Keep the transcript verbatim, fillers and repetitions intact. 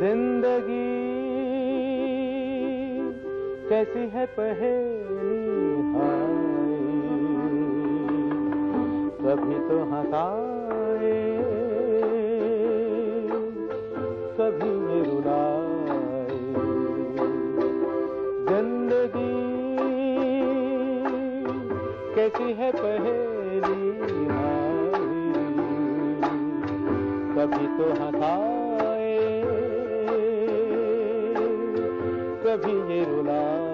जिंदगी कैसी है पहेली हाय, कभी तो हंसाए कभी ये रुलाए। जिंदगी कैसी है पहेली हाय, कभी तो हंसाए कभी ये रुलाए।